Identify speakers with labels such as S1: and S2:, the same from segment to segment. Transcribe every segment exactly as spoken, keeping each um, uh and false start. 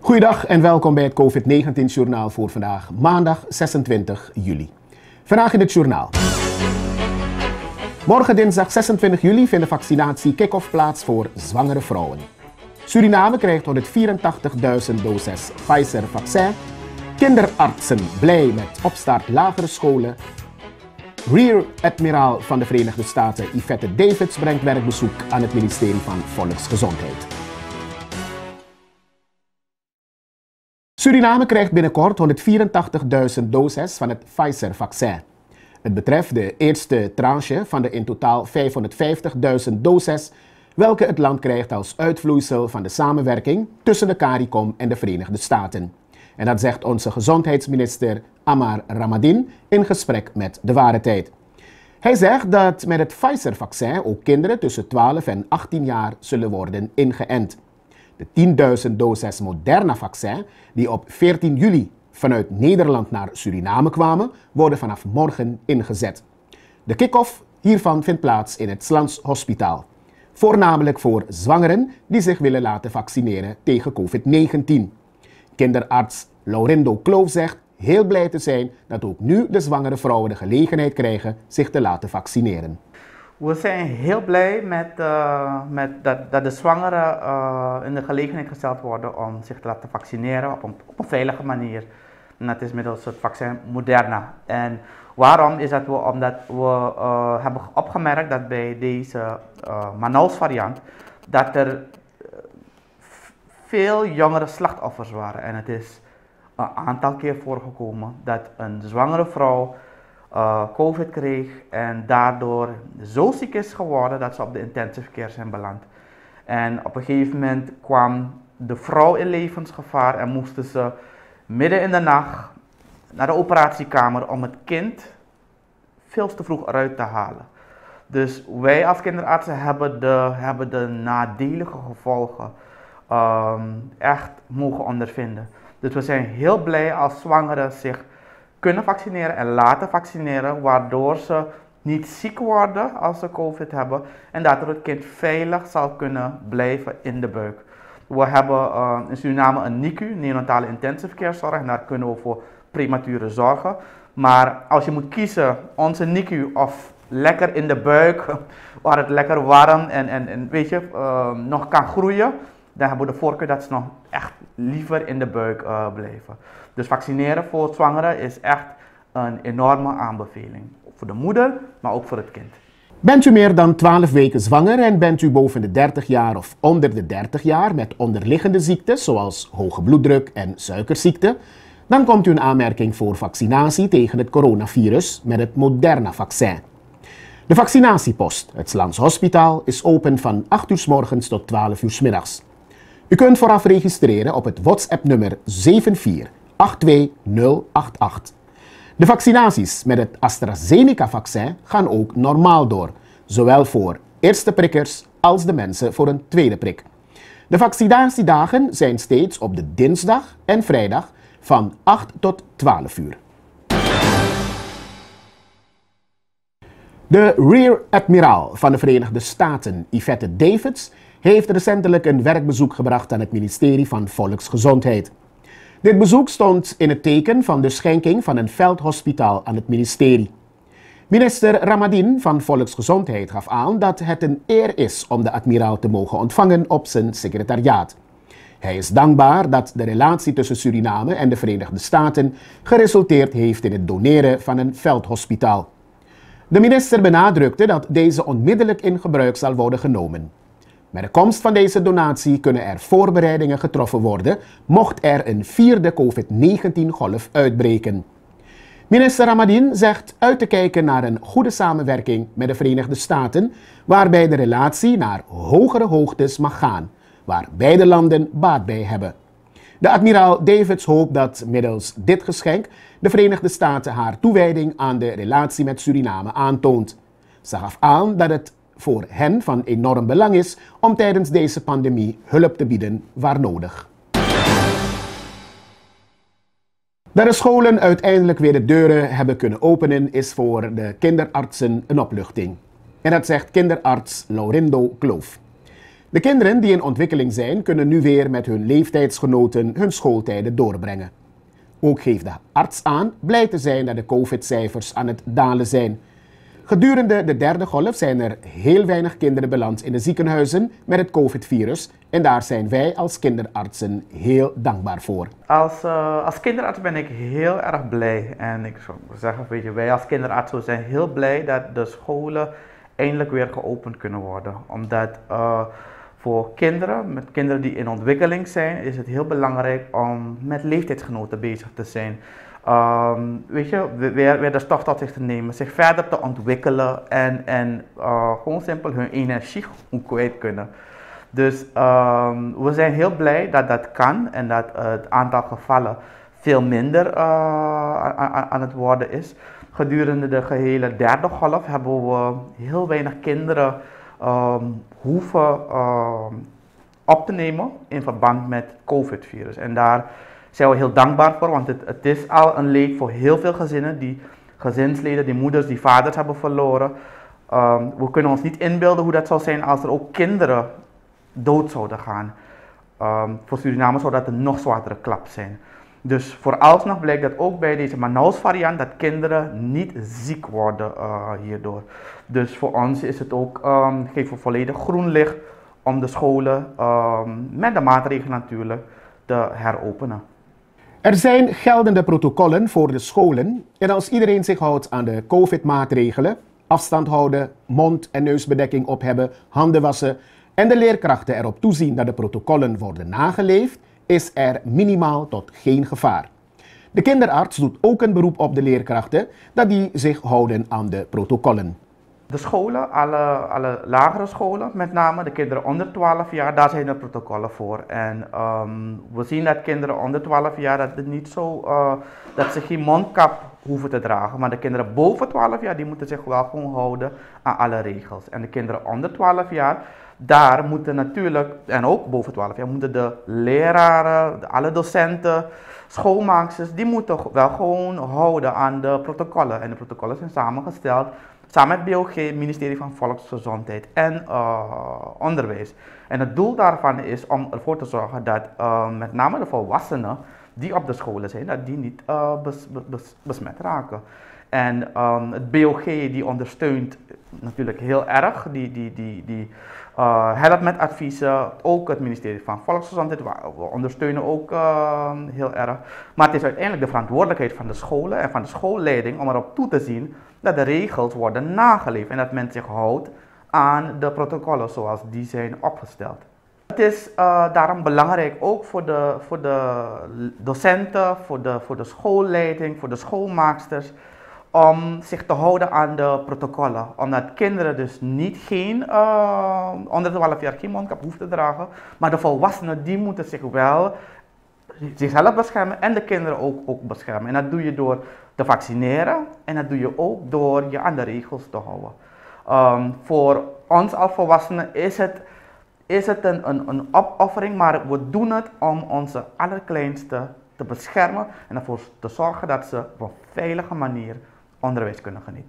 S1: Goeiedag en welkom bij het COVID negentien journaal voor vandaag, maandag zesentwintig juli. Vandaag in het journaal. Morgen dinsdag zesentwintig juli vindt de vaccinatie kick-off plaats voor zwangere vrouwen. Suriname krijgt honderdvierentachtigduizend doses Pfizer-vaccin. Kinderartsen blij met opstart lagere scholen. Rear Admiraal van de Verenigde Staten Yvette Davids brengt werkbezoek aan het ministerie van Volksgezondheid. Suriname krijgt binnenkort honderdvierentachtigduizend doses van het Pfizer-vaccin. Het betreft de eerste tranche van de in totaal vijfhonderdvijftigduizend doses, welke het land krijgt als uitvloeisel van de samenwerking tussen de CARICOM en de Verenigde Staten. En dat zegt onze gezondheidsminister Amar Ramadan in gesprek met De Ware Tijd. Hij zegt dat met het Pfizer-vaccin ook kinderen tussen twaalf en achttien jaar zullen worden ingeënt. De tienduizend doses Moderna-vaccin die op veertien juli vanuit Nederland naar Suriname kwamen, worden vanaf morgen ingezet. De kick-off hiervan vindt plaats in het Slans Hospitaal. Voornamelijk voor zwangeren die zich willen laten vaccineren tegen COVID negentien. Kinderarts Laurindo Kloof zegt heel blij te zijn dat ook nu de zwangere vrouwen de gelegenheid krijgen zich te laten vaccineren.
S2: We zijn heel blij met, uh, met dat, dat de zwangeren uh, in de gelegenheid gesteld worden om zich te laten vaccineren op een, op een veilige manier. En dat is middels het vaccin Moderna. En waarom is dat? We, omdat we uh, hebben opgemerkt dat bij deze uh, Manaus variant dat er veel jongere slachtoffers waren. En het is een aantal keer voorgekomen dat een zwangere vrouw uh, COVID kreeg en daardoor zo ziek is geworden dat ze op de intensive care zijn beland. En op een gegeven moment kwam de vrouw in levensgevaar en moesten ze midden in de nacht naar de operatiekamer om het kind veel te vroeg eruit te halen. Dus wij als kinderartsen hebben de, hebben de nadelige gevolgen um, echt mogen ondervinden. Dus we zijn heel blij als zwangeren zich kunnen vaccineren en laten vaccineren, waardoor ze niet ziek worden als ze COVID hebben en daardoor het kind veilig zal kunnen blijven in de buik. We hebben uh, in Suriname een N I C U, neonatale intensive care zorg, en daar kunnen we voor premature zorgen. Maar als je moet kiezen, onze N I C U of lekker in de buik, waar het lekker warm en, en, en weet je, uh, nog kan groeien, dan hebben we de voorkeur dat ze nog echt liever in de buik uh, blijven. Dus vaccineren voor zwangeren is echt een enorme aanbeveling. Voor de moeder, maar ook voor het kind.
S1: Bent u meer dan twaalf weken zwanger en bent u boven de dertig jaar of onder de dertig jaar met onderliggende ziekten zoals hoge bloeddruk en suikerziekte, dan komt u in aanmerking voor vaccinatie tegen het coronavirus met het Moderna-vaccin. De vaccinatiepost, het Slans Hospitaal, is open van acht uur 's morgens tot twaalf uur 's middags. U kunt vooraf registreren op het WhatsApp-nummer zeven vier acht twee nul acht acht. De vaccinaties met het AstraZeneca-vaccin gaan ook normaal door, zowel voor eerste prikkers als de mensen voor een tweede prik. De vaccinatiedagen zijn steeds op de dinsdag en vrijdag van acht tot twaalf uur. De Rear Admiraal van de Verenigde Staten, Yvette Davids, heeft recentelijk een werkbezoek gebracht aan het ministerie van Volksgezondheid. Dit bezoek stond in het teken van de schenking van een veldhospitaal aan het ministerie. Minister Ramadan van Volksgezondheid gaf aan dat het een eer is om de admiraal te mogen ontvangen op zijn secretariaat. Hij is dankbaar dat de relatie tussen Suriname en de Verenigde Staten geresulteerd heeft in het doneren van een veldhospitaal. De minister benadrukte dat deze onmiddellijk in gebruik zal worden genomen. Met de komst van deze donatie kunnen er voorbereidingen getroffen worden mocht er een vierde COVID negentien golf uitbreken. Minister Ramadan zegt uit te kijken naar een goede samenwerking met de Verenigde Staten, waarbij de relatie naar hogere hoogtes mag gaan, waar beide landen baat bij hebben. De admiraal Davids hoopt dat middels dit geschenk de Verenigde Staten haar toewijding aan de relatie met Suriname aantoont. Ze gaf aan dat het voor hen van enorm belang is om tijdens deze pandemie hulp te bieden waar nodig. Dat de scholen uiteindelijk weer de deuren hebben kunnen openen is voor de kinderartsen een opluchting. En dat zegt kinderarts Laurindo Kloof. De kinderen die in ontwikkeling zijn, kunnen nu weer met hun leeftijdsgenoten hun schooltijden doorbrengen. Ook geeft de arts aan blij te zijn dat de COVID-cijfers aan het dalen zijn. Gedurende de derde golf zijn er heel weinig kinderen beland in de ziekenhuizen met het COVID-virus en daar zijn wij als kinderartsen heel dankbaar voor.
S2: Als, uh, als kinderarts ben ik heel erg blij en ik zou zeggen, weet je, wij als kinderartsen zijn heel blij dat de scholen eindelijk weer geopend kunnen worden. Omdat uh, voor kinderen, met kinderen die in ontwikkeling zijn, is het heel belangrijk om met leeftijdsgenoten bezig te zijn. Um, weet je, weer, weer de stof tot zich te nemen, zich verder te ontwikkelen en, en uh, gewoon simpel hun energie kwijt kunnen. Dus um, we zijn heel blij dat dat kan en dat uh, het aantal gevallen veel minder uh, aan, aan het worden is. Gedurende de gehele derde golf hebben we heel weinig kinderen um, hoeven uh, op te nemen in verband met het COVID-virus. En daar zijn we heel dankbaar voor, want het, het is al een leed voor heel veel gezinnen, die gezinsleden, die moeders, die vaders hebben verloren. Um, we kunnen ons niet inbeelden hoe dat zou zijn als er ook kinderen dood zouden gaan. Um, voor Suriname zou dat een nog zwaardere klap zijn. Dus vooralsnog blijkt dat ook bij deze Manaus variant dat kinderen niet ziek worden uh, hierdoor. Dus voor ons is het ook, um, geven we volledig groen licht om de scholen, um, met de maatregelen natuurlijk, te heropenen.
S1: Er zijn geldende protocollen voor de scholen en als iedereen zich houdt aan de COVID-maatregelen, afstand houden, mond- en neusbedekking op hebben, handen wassen en de leerkrachten erop toezien dat de protocollen worden nageleefd, is er minimaal tot geen gevaar. De kinderarts doet ook een beroep op de leerkrachten dat die zich houden aan de protocollen.
S2: De scholen, alle, alle lagere scholen, met name de kinderen onder twaalf jaar, daar zijn er protocollen voor. En um, we zien dat kinderen onder twaalf jaar, dat, het niet zo, uh, dat ze geen mondkap hoeven te dragen. Maar de kinderen boven twaalf jaar, die moeten zich wel gewoon houden aan alle regels. En de kinderen onder twaalf jaar, daar moeten natuurlijk, en ook boven twaalf jaar, moeten de leraren, de, alle docenten, schoolmaaksters, die moeten wel gewoon houden aan de protocollen. En de protocollen zijn samengesteld samen met B O G, het ministerie van Volksgezondheid en uh, Onderwijs. En het doel daarvan is om ervoor te zorgen dat uh, met name de volwassenen die op de scholen zijn, dat die niet uh, bes, bes, besmet raken. En um, het B O G die ondersteunt natuurlijk heel erg, die, die, die, die uh, helpt met adviezen, ook het ministerie van Volksgezondheid, we ondersteunen ook uh, heel erg. Maar het is uiteindelijk de verantwoordelijkheid van de scholen en van de schoolleiding om erop toe te zien dat de regels worden nageleefd en dat men zich houdt aan de protocollen zoals die zijn opgesteld. Het is uh, daarom belangrijk ook voor de, voor de docenten, voor de, voor de schoolleiding, voor de schoolmaaksters, om zich te houden aan de protocollen. Omdat kinderen dus niet geen, uh, onder twaalf jaar geen mondkap hoeven te dragen, maar de volwassenen die moeten zich wel zichzelf beschermen en de kinderen ook, ook beschermen. En dat doe je door te vaccineren en dat doe je ook door je aan de regels te houden. Um, voor ons als volwassenen is het, is het een, een, een opoffering, maar we doen het om onze allerkleinste te beschermen en ervoor te zorgen dat ze op een veilige manier onderwijs kunnen genieten.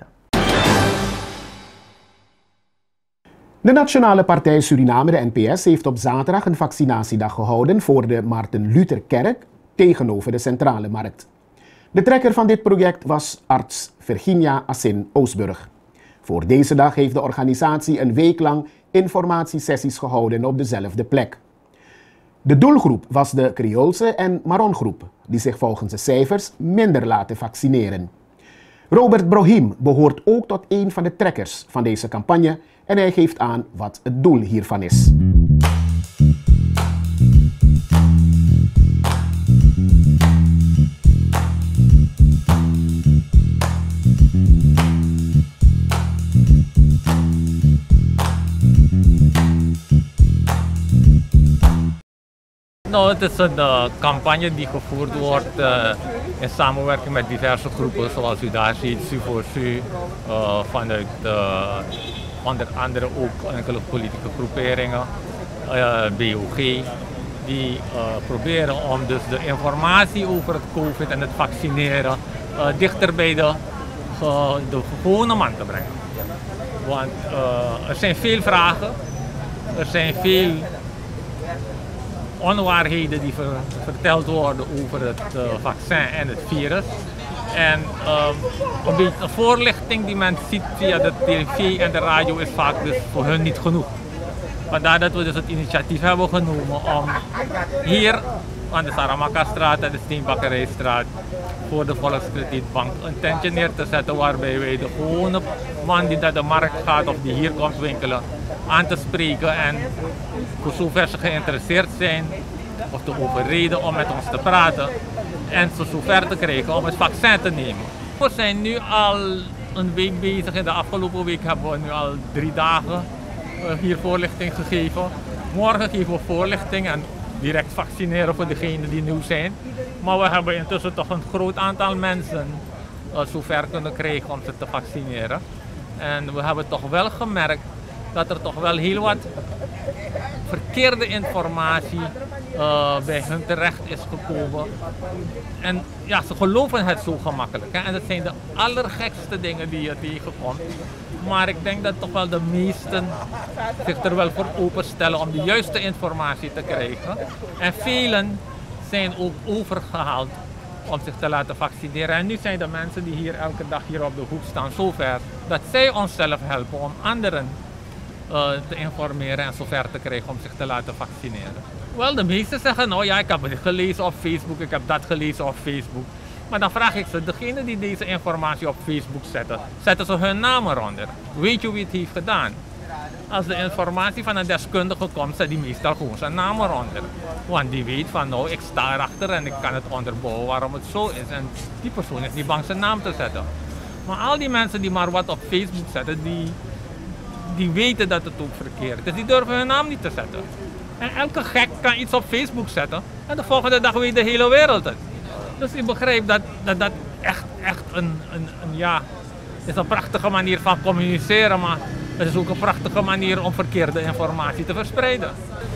S1: De Nationale Partij Suriname, de N P S, heeft op zaterdag een vaccinatiedag gehouden voor de Martin Luther Kerk tegenover de Centrale Markt. De trekker van dit project was arts Virginia Assin Oosburg. Voor deze dag heeft de organisatie een week lang informatiesessies gehouden op dezelfde plek. De doelgroep was de Creoolse en Marongroep, die zich volgens de cijfers minder laten vaccineren. Robert Brohim behoort ook tot een van de trekkers van deze campagne en hij geeft aan wat het doel hiervan is.
S3: Nou, het is een uh, campagne die gevoerd wordt uh, in samenwerking met diverse groepen, zoals u daar ziet, Suvosu, uh, vanuit uh, onder andere ook enkele politieke groeperingen, uh, B O G, die uh, proberen om dus de informatie over het COVID en het vaccineren uh, dichter bij de, uh, de gewone man te brengen. Want uh, er zijn veel vragen. Er zijn veel onwaarheden die ver, verteld worden over het uh, vaccin en het virus. En um, een beetje een voorlichting die men ziet via de tv en de radio is vaak dus voor hun niet genoeg. Vandaar dat we dus het initiatief hebben genomen om hier aan de Saramaka-straat en de Steenbakkerijstraat voor de Volkskredietbank een tentje neer te zetten waarbij wij de gewone man die naar de markt gaat of die hier komt winkelen aan te spreken en voor zover ze geïnteresseerd zijn of te overreden om met ons te praten en ze zover te krijgen om het vaccin te nemen. We zijn nu al een week bezig. In de afgelopen week hebben we nu al drie dagen hier voorlichting gegeven. Morgen geven we voorlichting en direct vaccineren voor degenen die nieuw zijn. Maar we hebben intussen toch een groot aantal mensen uh, zover kunnen krijgen om ze te vaccineren. En we hebben toch wel gemerkt dat er toch wel heel wat verkeerde informatie uh, bij hun terecht is gekomen. En ja, ze geloven het zo gemakkelijk. Hè? En dat zijn de allergekste dingen die je tegenkomt. Maar ik denk dat toch wel de meesten zich er wel voor openstellen om de juiste informatie te krijgen. En velen zijn ook overgehaald om zich te laten vaccineren. En nu zijn de mensen die hier elke dag hier op de hoek staan zover dat zij onszelf helpen om anderen uh, te informeren en zover te krijgen om zich te laten vaccineren. Wel, de meesten zeggen nou ja, ik heb het gelezen op Facebook, ik heb dat gelezen op Facebook. Maar dan vraag ik ze, degene die deze informatie op Facebook zetten, zetten ze hun naam eronder. Weet je wie het heeft gedaan? Als de informatie van een deskundige komt, zet die meestal gewoon zijn naam eronder. Want die weet van nou, ik sta erachter en ik kan het onderbouwen waarom het zo is. En die persoon is niet bang zijn naam te zetten. Maar al die mensen die maar wat op Facebook zetten, die, die weten dat het ook verkeerd is. Dus die durven hun naam niet te zetten. En elke gek kan iets op Facebook zetten en de volgende dag weet de hele wereld het. Dus ik begrijp dat dat, dat echt, echt een, een, een, ja, is een prachtige manier van communiceren, maar het is ook een prachtige manier om verkeerde informatie te verspreiden.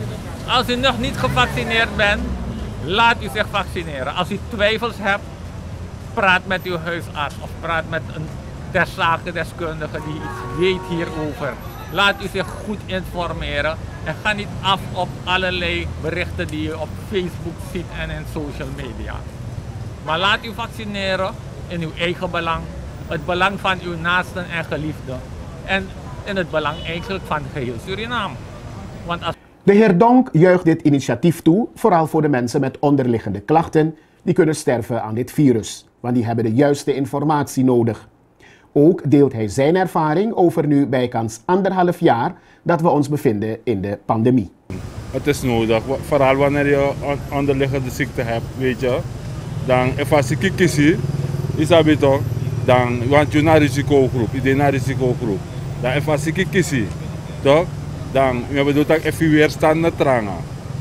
S3: Als u nog niet gevaccineerd bent, laat u zich vaccineren. Als u twijfels hebt, praat met uw huisarts of praat met een ter zake deskundige die iets weet hierover. Laat u zich goed informeren en ga niet af op allerlei berichten die u op Facebook ziet en in social media. Maar laat u vaccineren in uw eigen belang, het belang van uw naasten en geliefden en in het belang eigenlijk van geheel Suriname. Want als...
S1: De heer Donk juicht dit initiatief toe, vooral voor de mensen met onderliggende klachten die kunnen sterven aan dit virus, want die hebben de juiste informatie nodig. Ook deelt hij zijn ervaring over nu bijkans anderhalf jaar dat we ons bevinden in de pandemie.
S4: Het is nodig, vooral wanneer je onderliggende ziekte hebt, weet je. Dan, als je kiest, is dat toch, dan, want je naar risicogroep, je bent naar risicogroep. Dan, als je kiest, toch, dan, je bedoelt dat even weerstand trangen.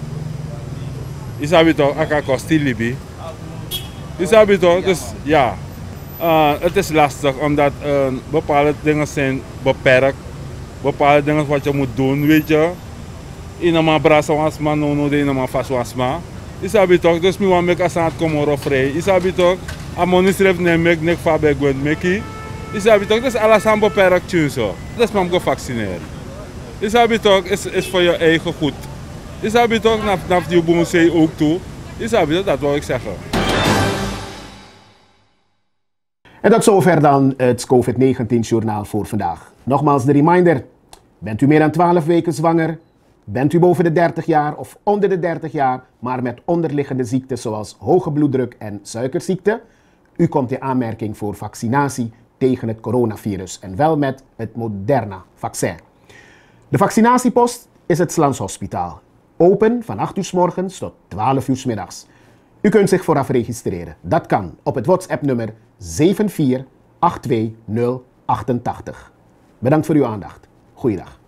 S4: Is dat toch, ik kan kosten libi. Is dat toch, dus ja. Uh, het is lastig omdat uh, bepaalde dingen zijn beperkt, bepaalde dingen wat je moet doen, weet je. In een brasa wasma, no no de in een vast wasma. Is dat toch? Dus nu want ik als aan het komen vrij. Is dat toch? Amonis ref ne mek nek fa bij gwen meki. Is dat toch? Dus alles aan beperkt zo. Dus mam go vaccineren. Is dat toch? Is is voor je eigen goed. Is dat toch? Naf naf die boem zei ook toe. Is dat toch? Dat wil ik zeggen.
S1: En tot zover dan het COVID negentien journaal voor vandaag. Nogmaals de reminder. Bent u meer dan twaalf weken zwanger? Bent u boven de dertig jaar of onder de dertig jaar, maar met onderliggende ziekten zoals hoge bloeddruk en suikerziekte? U komt in aanmerking voor vaccinatie tegen het coronavirus en wel met het Moderna-vaccin. De vaccinatiepost is het Slans Hospitaal. Open van acht uur 's morgens tot twaalf uur 's middags. U kunt zich vooraf registreren. Dat kan op het WhatsApp-nummer zeven vier acht twee nul acht acht. Bedankt voor uw aandacht. Goeiedag.